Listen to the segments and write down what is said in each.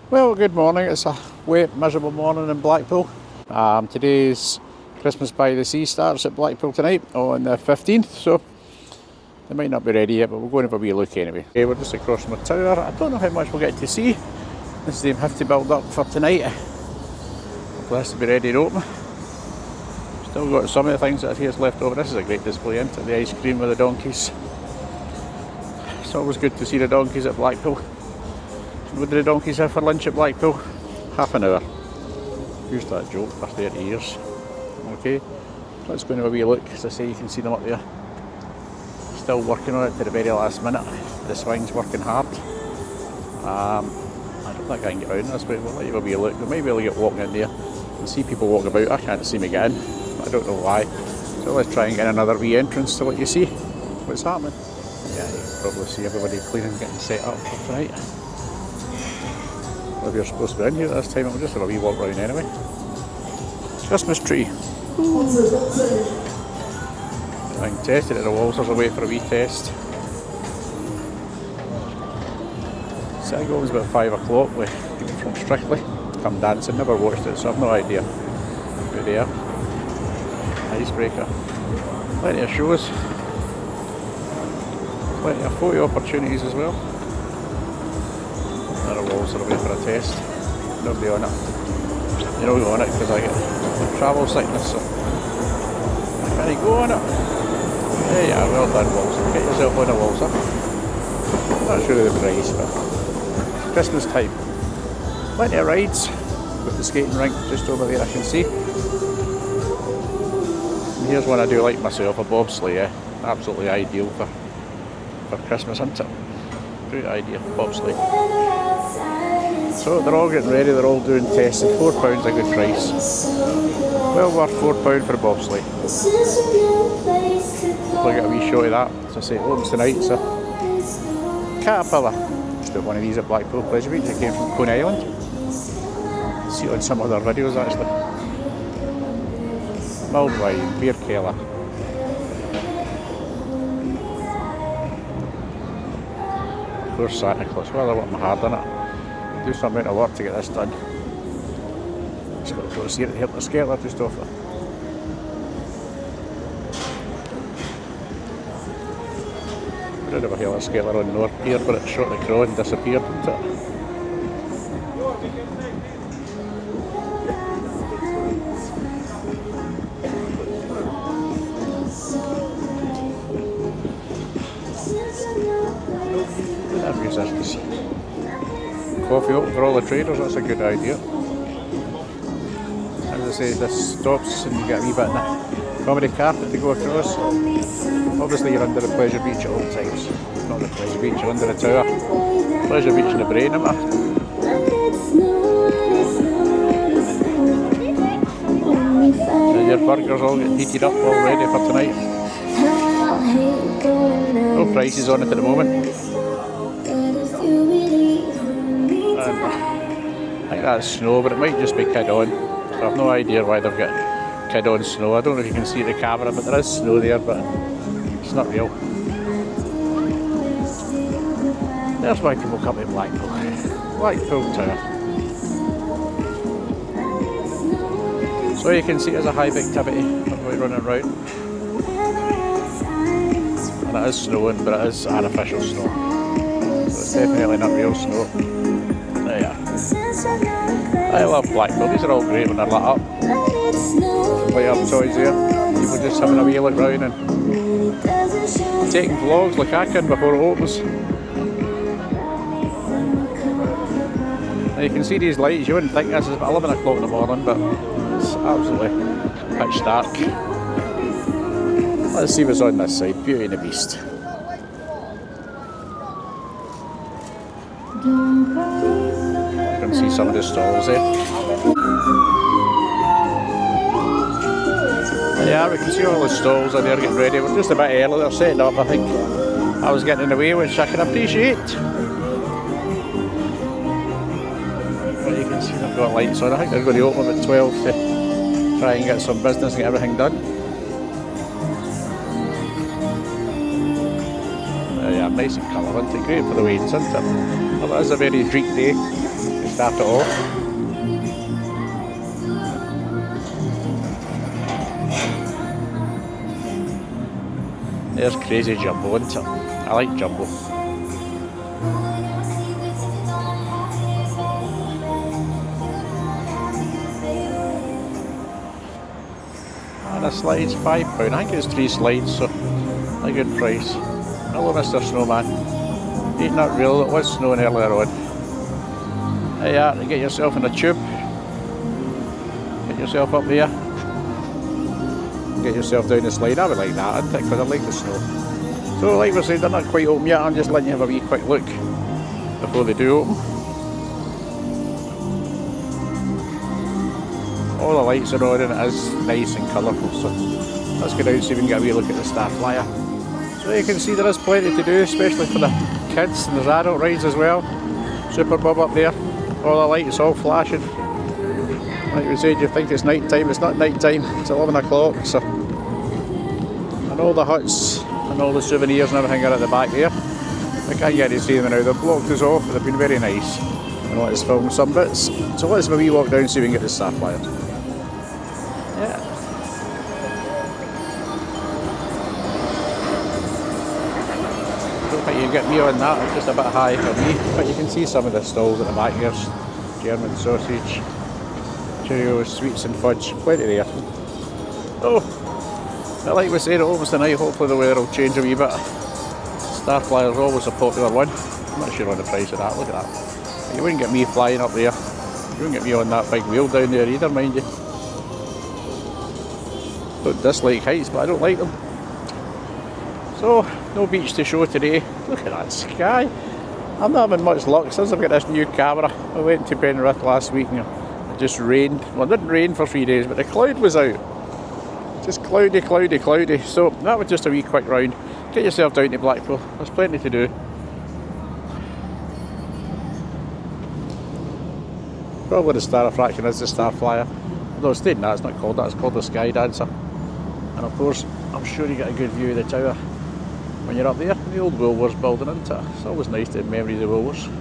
Well, good morning. It's a wet, miserable morning in Blackpool. Today's Christmas by the Sea starts at Blackpool tonight on the 15th, so they might not be ready yet, but we're going to have a wee look anyway. Okay, we're just across from the tower. I don't know how much we'll get to see. This is the M50 build up for tonight. Hopefully this will be ready to open. Still got some of the things that are here left over. This is a great display, isn't it? The ice cream with the donkeys. It's always good to see the donkeys at Blackpool. What do the donkeys have for lunch at Blackpool? Half an hour. Used that joke for 30 years. Okay, let's go and have a wee look. As I say, you can see them up there. Still working on it to the very last minute. The swing's working hard. I don't think I can get around this, but we'll let you have a wee look. We might be able to get walking in there and see people walking about. I can't see me get in. I don't know why. So let's try and get another wee entrance to let you see what's happening. Yeah, you can probably see everybody cleaning, getting set up for tonight. If you're supposed to be in here at this time, we'll just have a wee walk round anyway. Christmas tree. Being tested at the Walsers, away for a wee test. So I go, it was about 5 o'clock with people from Strictly. Come dancing, never watched it, so I've no idea. Good there. Icebreaker. Plenty of shows. Plenty of photo opportunities as well. The Walls are away for a test. Nobody on it. You know go on it because I get travel sickness, so can you go on it? Yeah, yeah, well done Walser. Get yourself on a Walser. Not sure of the price, but Christmas time. Plenty of rides. Got the skating rink just over there I can see. And here's one I do like myself, a bobsleigh, yeah. Absolutely ideal for Christmas, isn't it? Great idea, bobsleigh. So they're all getting ready, they're all doing tests, and £4 a good price. Well worth £4 for a bobsleigh. We'll get a wee shot of that. As I say, it opens tonight, so. Caterpillar. Just did one of these at Blackpool Pleasure Beach. It came from Coney Island. See it on some other videos actually. Mulled wine, beer keller. Of course Santa Claus. Well, they're working hard on it. Do some amount of work to get this done. Just got to go see it, help the scaler just off it. We did have a heli-scaler on North Pier, but it shot the crow and disappeared, didn't it? Musicians. Coffee open for all the traders, that's a good idea. As I say, this stops and you get a wee bit of the comedy carpet to go across. Obviously you're under the Pleasure Beach at all times. Not the Pleasure Beach, you're under the tower. Pleasure Beach in the brain, isn't it? And your burgers all getting heated up, all ready for tonight. No prices on it at the moment. I think that's snow, but it might just be Kid On. I have no idea why they've got Kid On snow. I don't know if you can see the camera, but there is snow there, but it's not real. There's why people come to Blackpool. Blackpool Tower. So you can see there's a hive activity everybody running around. And it is snowing, but it is artificial snow. So it's definitely not real snow. There you are. I love Blackpool, these are all great when they're lit up. Play up toys there. People just having a wee look round and taking vlogs like I can before it opens. Now you can see these lights, you wouldn't think this is about 11 o'clock in the morning, but it's absolutely pitch dark. Let's see what's on this side, Beauty and the Beast. You can see some of the stalls there. Yeah, we can see all the stalls in there getting ready. We're just a bit early, they're setting up, I think. I was getting in the way, which I can appreciate. But you can see they've got lights on. I think they're going to open at 12 to try and get some business and get everything done. Yeah, nice and colour, isn't it? Great for the wains, isn't it? Well, it is a very dreary day. It's start it off. There's Crazy Jumbo, isn't it? I like Jumbo. And the slides, £5. I think it's 3 slides, so a good price. Hello, Mr. Snowman. Ain't that real? It was snowing earlier on. There you are, to get yourself in a tube. Get yourself up there. Get yourself down the slide. I would like that, I'd because I like the snow. So like we said, they're not quite open yet. I'm just letting you have a wee quick look before they do open. All the lights are on and it is nice and colourful, so let's get out so we can get a wee look at the Starflyer. So you can see there is plenty to do, especially for the kids, and there's adult rides as well. Super Bob up there, all the lights all flashing. Like we said, you think it's night time, it's not night time, it's 11 o'clock, so. And all the huts and all the souvenirs and everything are at the back there. I can't get to see them now, they've blocked us off, but they've been very nice. And let us film some bits. So let's have a wee walk down so we can get the Starflyer. Yeah. Don't think you can get me on that, it's just a bit high for me. But you can see some of the stalls at the back here. German sausage, Cheerios, sweets and fudge, plenty there. Oh, like we said, it opens tonight, hopefully the weather will change a wee bit. Starflyer is always a popular one. I'm not sure on the price of that, look at that. You wouldn't get me flying up there. You wouldn't get me on that big wheel down there either, mind you. Don't dislike heights, but I don't like them. So, no beach to show today. Look at that sky. I'm not having much luck since I've got this new camera. I went to Penrith last week and it just rained. Well, it didn't rain for 3 days, but the cloud was out. Just cloudy, cloudy, cloudy. So that was just a wee quick round. Get yourself down to Blackpool. There's plenty to do. Probably the star attraction is the Starflyer. Although it's staying that, it's not called that, it's called the Sky Dancer. And of course, I'm sure you get a good view of the tower when you're up there. The old Woolworths building, isn't it? It's always nice to have memories of Woolworths.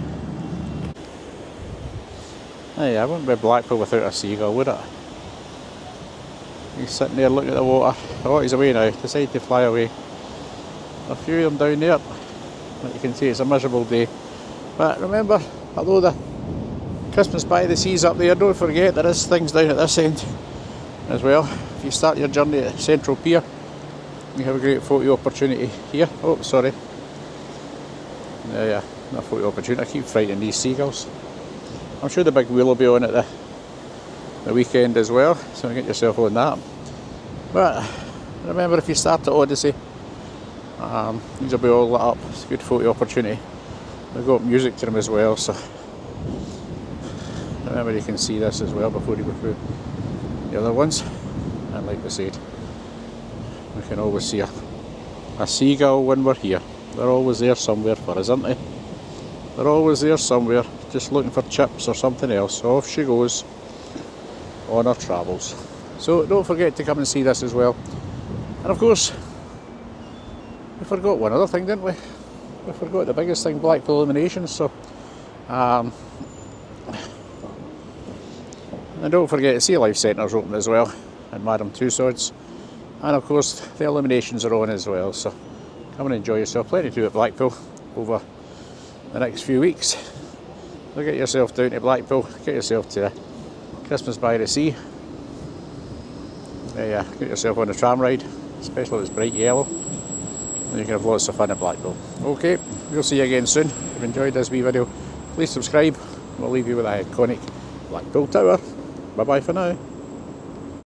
Hey, I wouldn't be Blackpool without a seagull, would it? He's sitting there looking at the water. Oh, he's away now, decided to fly away. A few of them down there. Like you can see, it's a miserable day. But remember, although the Christmas by the Sea's up there, don't forget there is things down at this end as well. If you start your journey at Central Pier, you have a great photo opportunity here. Oh, sorry. Yeah, a photo opportunity. I keep frightening these seagulls. I'm sure the big wheel will be on at the weekend as well, so get yourself on that. But remember, if you start at Odyssey, these will be all lit up. It's a good photo opportunity. They've got music to them as well, so remember you can see this as well before you go through the other ones. And like I said, we can always see a seagull when we're here. They're always there somewhere for us, aren't they? They're always there somewhere, just looking for chips or something else. So off she goes on her travels. So don't forget to come and see this as well. And of course, we forgot one other thing, didn't we? We forgot the biggest thing, Blackpool Illuminations. So and don't forget, Sea Life Centre's open as well, and Madame Tussauds. And of course, the illuminations are on as well, so come and enjoy yourself. Plenty to do at Blackpool over the next few weeks. So get yourself down to Blackpool, get yourself to Christmas by the Sea. Get yourself on a tram ride, especially if it's bright yellow. And you can have lots of fun at Blackpool. Okay, we'll see you again soon. If you've enjoyed this wee video, please subscribe. We'll leave you with a iconic Blackpool Tower. Bye bye for now.